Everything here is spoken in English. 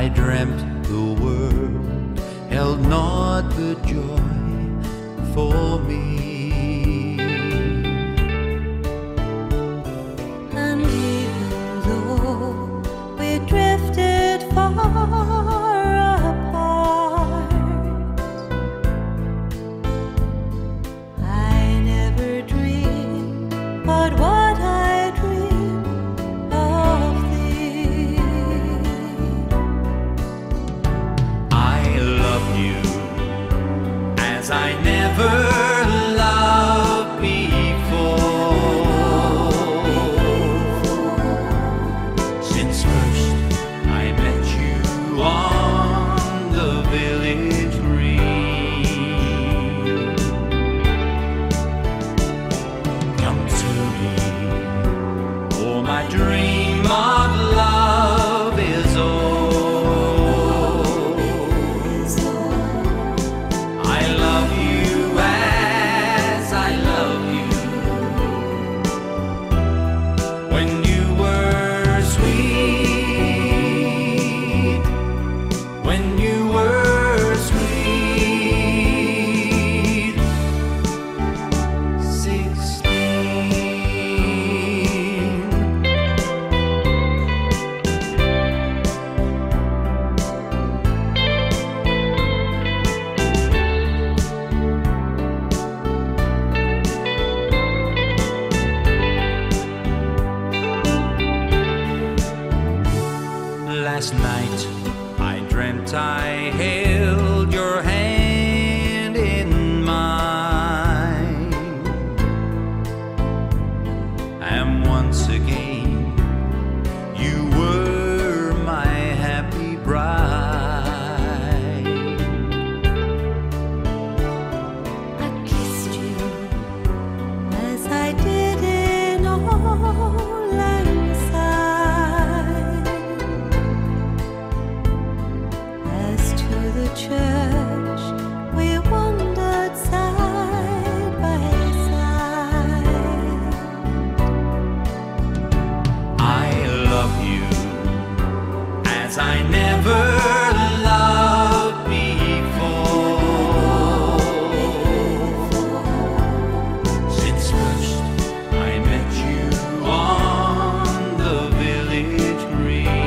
I dreamt the world held naught but joy for me. And even though we drifted far apart, I never dreamed but what I dreamed of thee. I love you as I never loved before. Since first I met you on the village green. Come to me, for my dream of love is old. I love you as I love you when you were sweet, when you were sweet. 16. Last night I dreamt I held your hand in mine, and once again you were my happy bride. I kissed you as I did in all anxiety. As to the church we wandered side by side. I love you as I never loved before. Since first I met you on the village green.